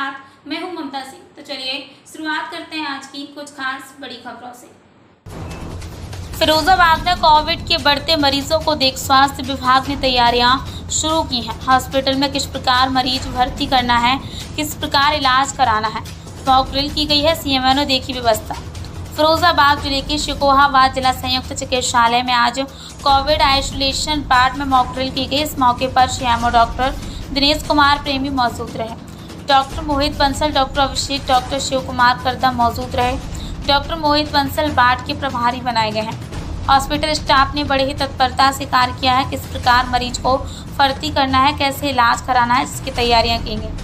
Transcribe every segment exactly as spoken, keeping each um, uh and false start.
साथ मैं हूं ममता सिंह। तो चलिए शुरुआत करते हैं आज की कुछ खास बड़ी खबरों से। फिरोजाबाद में कोविड के बढ़ते मरीजों को देख स्वास्थ्य विभाग ने तैयारियां शुरू की हैं। हॉस्पिटल में किस प्रकार मरीज भर्ती करना है, किस प्रकार इलाज कराना है, मॉक ड्रिल की गई है। सीएमओ ने देखी व्यवस्था। फिरोजाबाद जिले के शिकोहाबाद जिला संयुक्त चिकित्सालय में आज कोविड आइसोलेशन वार्ड में मॉक ड्रिल की गई। इस मौके पर सीएमओ डॉक्टर दिनेश कुमार प्रेमी मौजूद रहे। Doctor Mohit Bansal, doctor Abhishek, doctor Shiv Kumar Kardam मौजूद रहे। डॉक्टर मोहित बंसल वार्ड के प्रभारी बनाए गए हैं। हॉस्पिटल स्टाफ ने बड़े ही तत्परता से कार्य किया है। किस प्रकार मरीज को भर्ती करना है, कैसे इलाज कराना है, इसकी तैयारियां की गई।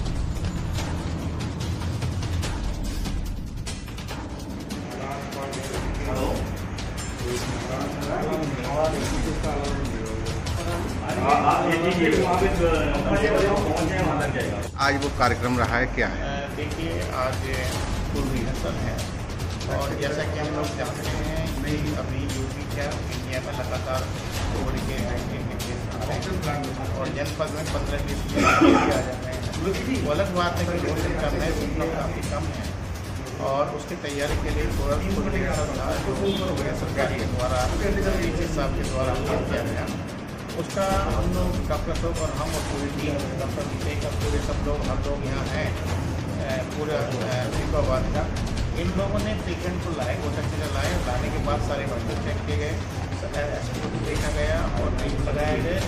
आज वो कार्यक्रम रहा है, क्या है? देखिए, आज पूर्व रिहर्सल है और जैसा कि हम लोग जानते हैं कि अभी यूपी क्या इंडिया में लगातार कोविड के नाइन्टीन के केस आ रहे हैं और जनपद में पंद्रह केस आ जाते हैं। वो अलग बात है कि दो दिन का नए सिम्टम काफ़ी कम है और उसकी तैयारी के लिए थोड़ा पूर्व रिहर्सल था जो सरकार के द्वारा डीसी साहब के द्वारा किया गया। उसका हम लोग डॉक्टर साहब और हम और पूरी टीम डॉक्टर अभिषेक और पूरे सब लोग हम लोग यहाँ हैं पूरा शिकोहाबाद का। इन लोगों ने पेशेंट को लाए, हॉस्पिटल लाए, लाने के बाद सारे बच्चे चेक किए गए, देखा गया और ड्रिप लगाए गए।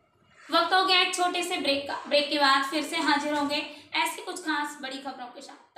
वक्त हो गया एक छोटे से ब्रेक का। ब्रेक के बाद फिर से हाजिर होंगे ऐसी कुछ खास बड़ी खबरों के साथ।